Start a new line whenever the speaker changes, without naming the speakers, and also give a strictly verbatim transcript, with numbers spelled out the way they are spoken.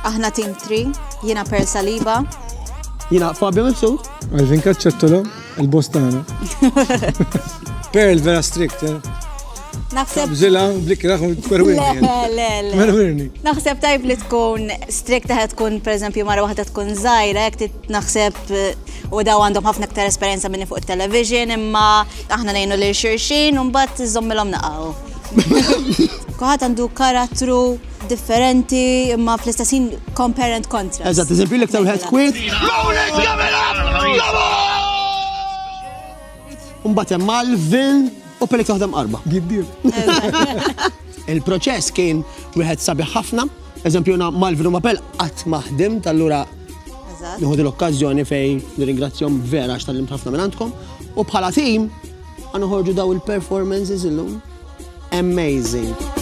Aħna team three, jiena Per Saliba.
Jiena Fabio Mifsud.
Alvin Kaċċettolo, il-Bostana. Pearl vera strict, eh?
Naħseb.
Bżila, blikra, twerwirni.
Le, le, le.
Twerwirni.
Naħseb tajb li tkun strict taħed tkun, per eżempju, mara waħda tkun zaħira, jek naħseb u daw għandhom ħafna ktar esperienza minni fuq il-television, imma aħna nejnu li xirxin, un bat zommilom naqaw. Kuħat għandu karattru differenti, imma fl-istessin compare and contrast.
Eżatt, eżempju li ktar wieħed kwit. Umbat hemm Malvin u pelik taħdem qarba.
Giddir.
Il-proċess kien wieħed sabiħ ħafna, eżempju na Malvin u Mapel qatt ma ħdimt, allura nieħu l-okkażjoni fejn nirringrazzjahom vera għax tallimt ħafna minn għandkom u bħala tim ħanoħorġu daw il-performances illum amazing.